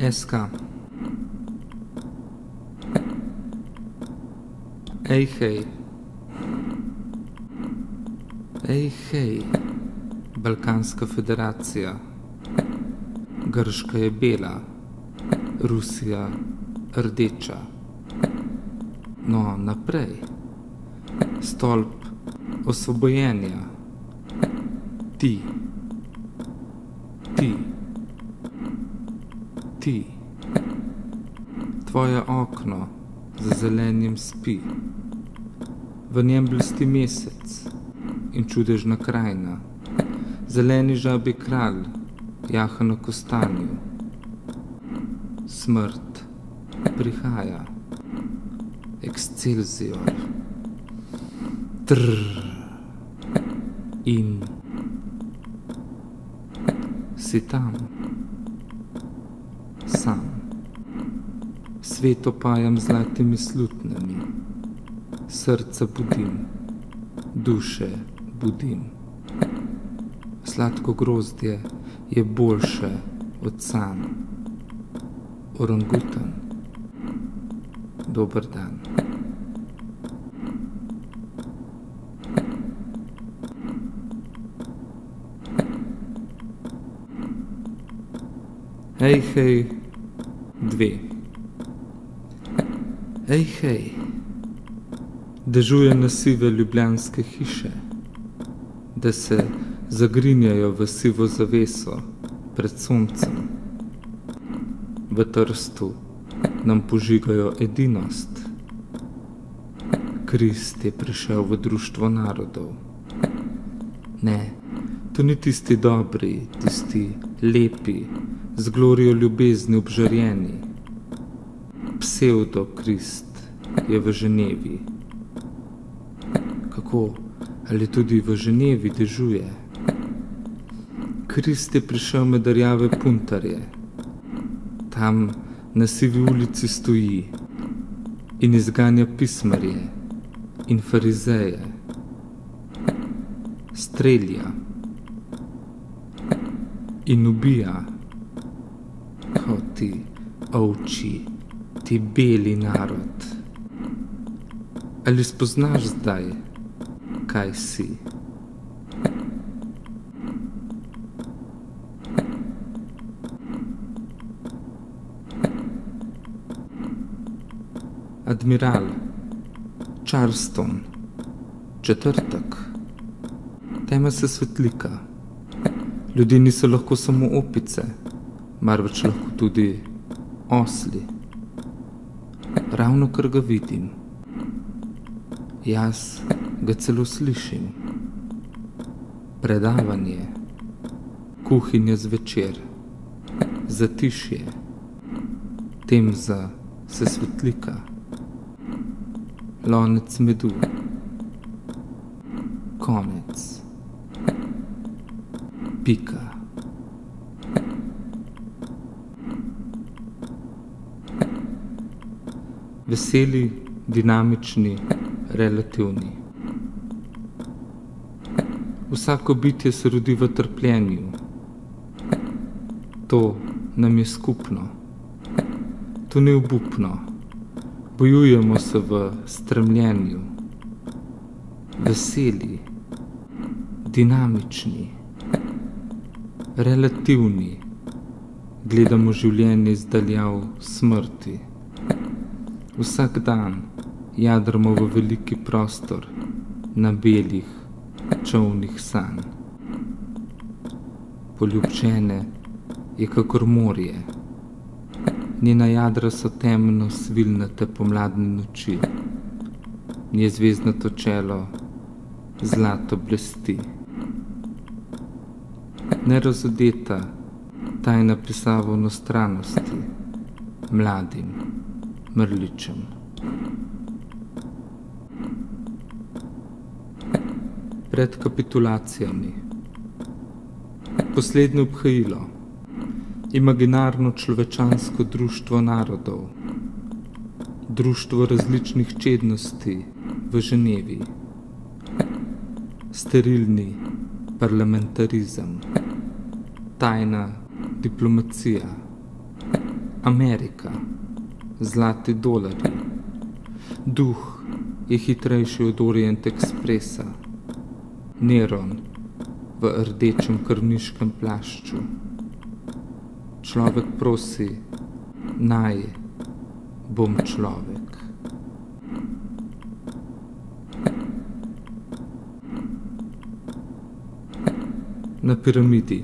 SK. Ej, hej. Ej, hej. Balkanska federacija. Grška je bela, Rusija rdeča. No, naprej. Stolp osvobojenja. Ti. Tvoje okno za zelenjem spi. V njem blesti mesec in čudežna krajina. Zeleni žabi kralj jaha na kostanju. Smrt prihaja. Excelsior. In si tam. Sam. Svet opajam zlatimi slutnami. Srca budim. Duše budim. Sladko grozdje je boljše od san. Orangutan. Dober dan. Ej, hej, 2. Ej, hej. Dežuje na sive ljubljanske hiše, da se zagrinjajo v sivo zaveso pred soncem. V Trstu nam požigajo edinost. Krist je prišel v društvo narodov. Ne, to ni tisti dobri, tisti lepi, z glorijo ljubezni obžarjeni. Pseudo-Krist je v Ženevi. Kako? Ali tudi v Ženevi dežuje? Krist je prišel med rjave puntarje. Tam na sivi ulici stoji in izganja pismarje in farizeje. Strelja in ubija. O ti ovči, ti beli narod. Ali spoznaš zdaj, kaj si? Admiral, Charleston, četrtek. Tema se svetlika. Ljudje niso lahko samo opice, marveč lahko tudi osli. Ravno kar ga vidim. Jaz ga celo slišim. Predavanje, kuhinja zvečer, zatišje, Temza se svetlika, lonec medu, konec, pika. Veseli, dinamični, relativni. Vsako bitje se rodi v trpljenju. To nam je skupno. To ni obupno. Bojujemo se v stremljenju. Veseli, dinamični, relativni. Gledamo življenje iz daljav smrti. Vsak dan jadramo v veliki prostor na belih čolnih sanj. Poljubčene je kakor morje. Njena jadra so temno svilnate pomladne noči. Nje zvezdnato čelo zlato blesti. Nerazodeta tajna pisava o nostranosti mladim mrličem. Pred kapitulacijami. Poslednje obhajilo. Imaginarno človečansko društvo narodov. Društvo različnih čednosti v Ženevi. Sterilni parlamentarizem. Tajna diplomacija. Amerika, zlati dolari. Duh je hitrejši od Orient Expressa. Neron v rdečem krvniškem plašču. Človek prosi, naj bom človek. Na piramidi.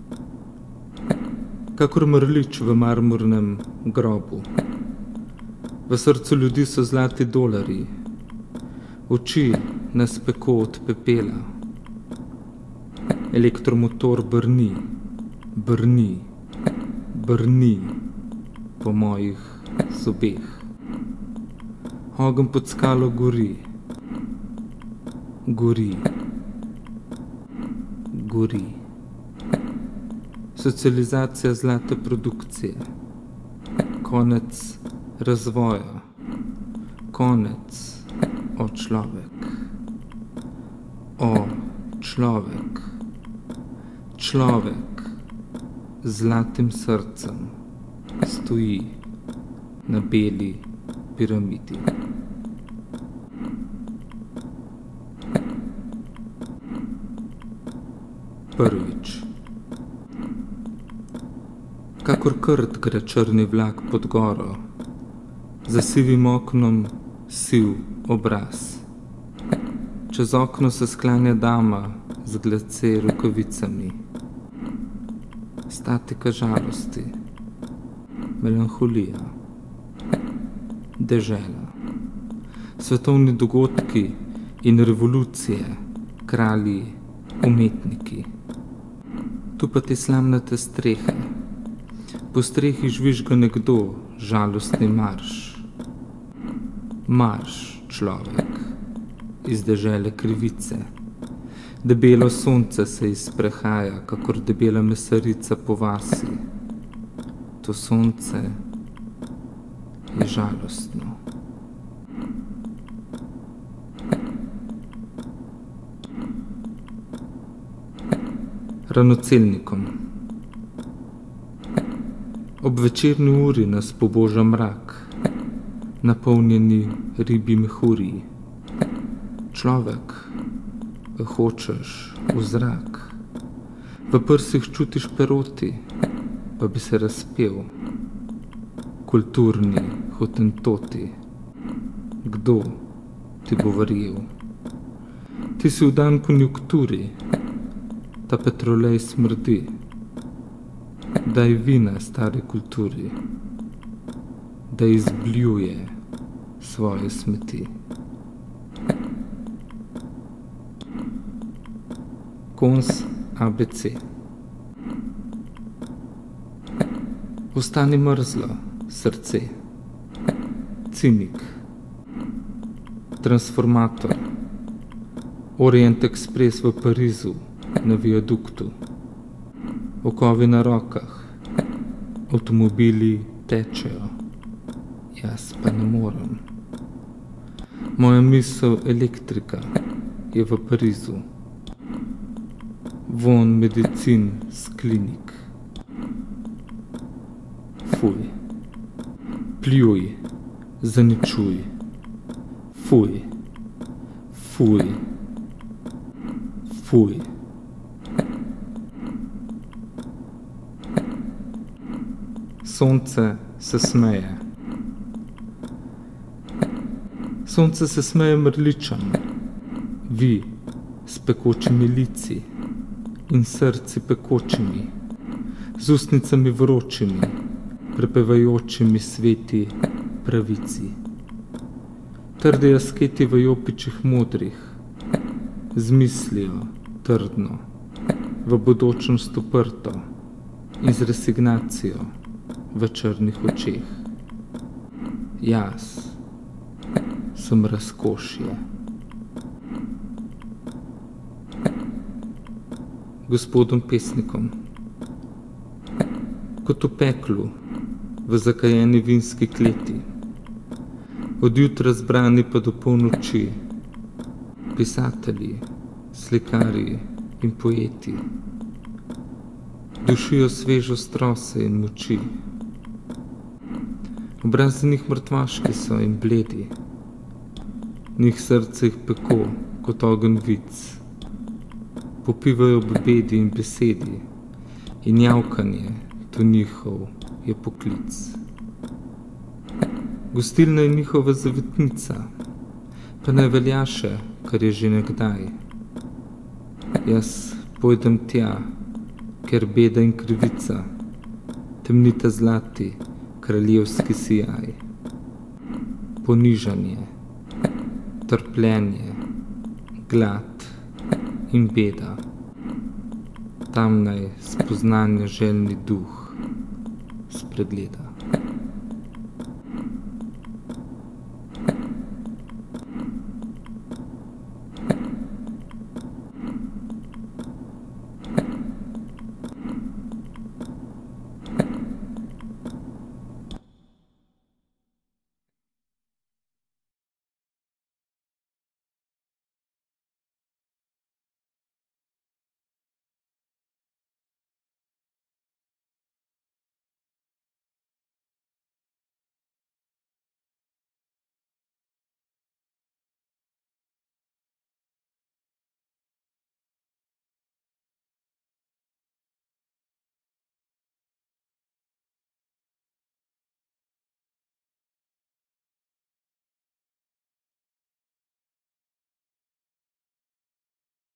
Kakor mrlič v marmornem grobu. V srcu ljudi so zlati dolari. Oči nas peko od pepela. Elektromotor brni, brni, brni po mojih zobeh. Ogenj pod skalo gori, gori, gori. Socializacija zlate produkcije. Konec razvoja. Konec, o človek. O človek. Človek z zlatim srcem stoji na beli piramidi. Prvič. Kakor krt gre črni vlak pod goro, za sivim oknom siv obraz. Čez okno se sklanja dama z glace rokavicami. Statika žalosti, melanholija, dežela, svetovni dogodki in revolucije, kralji, umetniki. Tu pa te slamnate strehe. Po strehi žvižga nekdo, žalostni marš. Marš, človek, iz dežele krivice. Debelo sonce se izprehaja, kakor debela mesarica po vasi. To sonce je žalostno. Ranocelnikom. Ob večerni uri nas poboža mrak, napolnjeni ribji mehurji. Človek, hočeš v zrak, v prsih čutiš peroti, pa bi se razpel. Kulturni hotentoti, kdo ti bo verjel? Ti si v dan konjunkturi, ta petrolej smrdi. Daj vina stari kulturi, da izbljuje svoje smeti. Kons ABC. Ostani mrzlo, srce. Cinik. Transformator. Orient Express v Parizu, na viaduktu. Okovi na rokah. Avtomobili tečejo. Jaz pa ne morem. Moja misel elektrika je v Parizu. Von medicin z klinik. Fuj. Pljuj. Zaničuj. Fuj. Fuj. Fuj. Sonce se smeje. Sonce se smeje mrličam. Vi s pekočimi lici in srci pekočimi, z ustnicami vročimi, prepevajočimi sveti pravici. Trdi asketi v jopičih modrih, z mislijo trdno, v bodočnost uprto in z resignacijo v črnih očeh. Jaz sem razkošje. Gospodom pesnikom. Kot v peklu, v zakajeni vinski kleti, od jutra zbrani pa do polnoči, pisatelji, slikarji in poeti, dušijo svežo strose in moči, Obrazi njih mrtvaški so in bledi, njih srce jih peko kot ogenj vic. Popivajo ob bedi in besedi in javkanje, to njihov je poklic. Gostilna je njihova zavetnica, pa ne velja še, kar je že nekdaj. Jaz pojdem tja, ker beda in krivica temnita zlati kraljevski sijaj. Ponižanje, trpljenje, glad in beda, tam naj spoznanja željni duh spregleda.